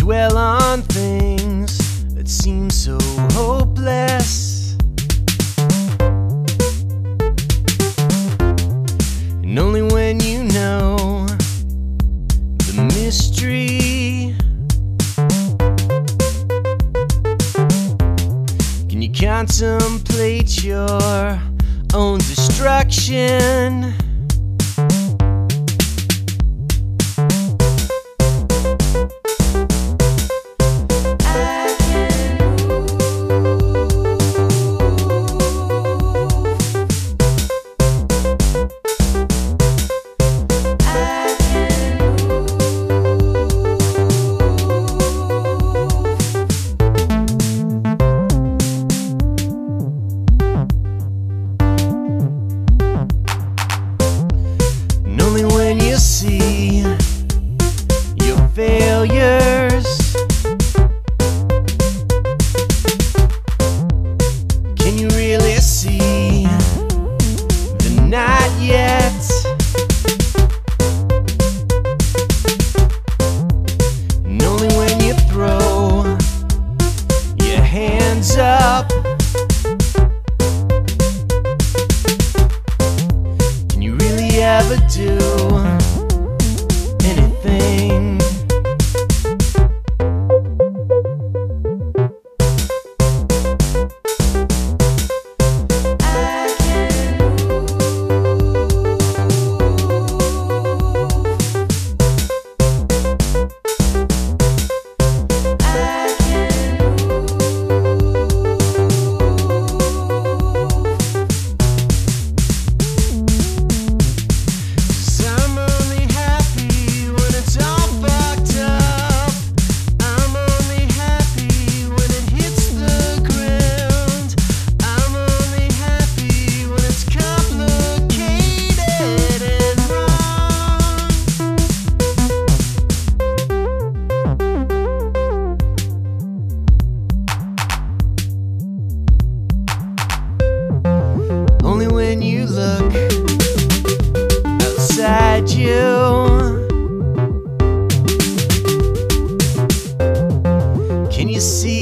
dwell on things that seem so hopeless, and only when you know the mystery can you contemplate your own destruction. See your failures, can you really see the not yet? And only when you throw your hands up can you really ever do anything. Only when you look outside you can you see